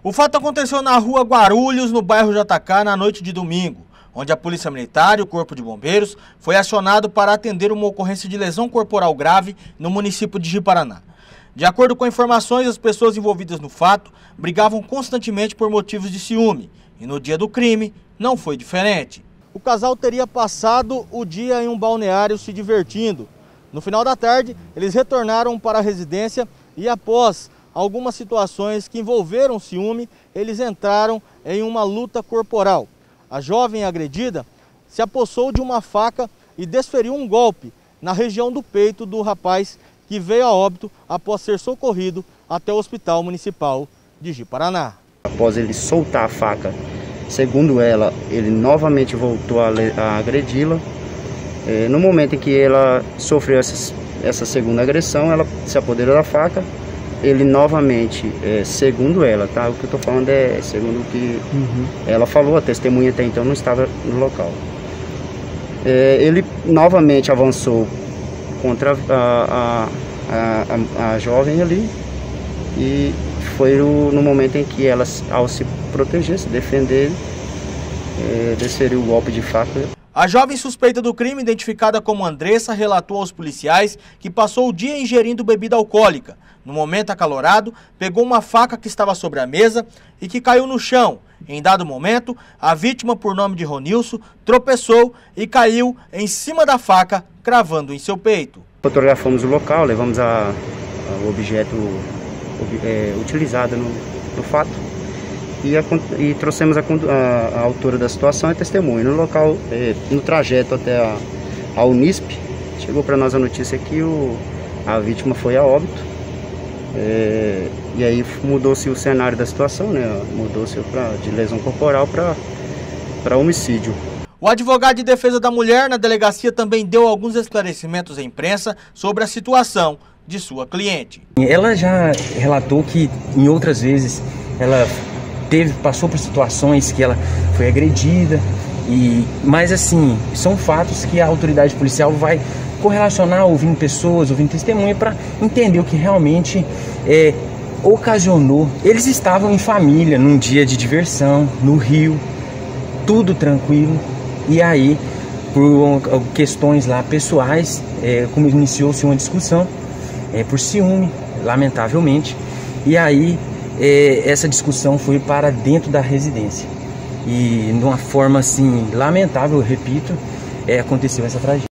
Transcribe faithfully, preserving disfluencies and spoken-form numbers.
O fato aconteceu na rua Guarulhos, no bairro Jatacá, na noite de domingo, onde a Polícia Militar e o Corpo de Bombeiros foi acionado para atender uma ocorrência de lesão corporal grave no município de Ji-Paraná. De acordo com informações, as pessoas envolvidas no fato brigavam constantemente por motivos de ciúme, e no dia do crime não foi diferente. O casal teria passado o dia em um balneário se divertindo. No final da tarde, eles retornaram para a residência e, após algumas situações que envolveram ciúme, eles entraram em uma luta corporal. A jovem agredida se apossou de uma faca e desferiu um golpe na região do peito do rapaz, que veio a óbito após ser socorrido até o Hospital Municipal de Ji-Paraná. Após ele soltar a faca, segundo ela, ele novamente voltou a, a agredi-la. É, no momento em que ela sofreu essa, essa segunda agressão, ela se apoderou da faca. Ele novamente, é, segundo ela, tá? O que eu tô falando é segundo o que uhum. ela falou, a testemunha até então não estava no local. É, ele novamente avançou contra a, a, a, a jovem ali e foi o, no momento em que ela, ao se proteger, se defender, é, desferiu o golpe de faca. A jovem suspeita do crime, identificada como Andressa, relatou aos policiais que passou o dia ingerindo bebida alcoólica. No momento acalorado, pegou uma faca que estava sobre a mesa e que caiu no chão. Em dado momento, a vítima, por nome de Ronilson, tropeçou e caiu em cima da faca, cravando em seu peito. Fotografamos o local, levamos a, a, o objeto é, utilizado no, no fato. E, a, e trouxemos a, a, a autora da situação e testemunha. No local, é, no trajeto até a, a Unisp, chegou para nós a notícia que o, a vítima foi a óbito. É, e aí mudou-se o cenário da situação, né? Mudou-se de lesão corporal para homicídio. O advogado de defesa da mulher na delegacia também deu alguns esclarecimentos à imprensa sobre a situação de sua cliente. Ela já relatou que em outras vezes ela teve, passou por situações que ela foi agredida, e, mas assim, são fatos que a autoridade policial vai correlacionar ouvindo pessoas, ouvindo testemunha, para entender o que realmente é, ocasionou. Eles estavam em família, num dia de diversão, no rio, tudo tranquilo, e aí, por questões lá pessoais, é, como iniciou-se uma discussão, é, por ciúme, lamentavelmente, e aí é, essa discussão foi para dentro da residência. E de uma forma assim lamentável, eu repito, é, aconteceu essa tragédia.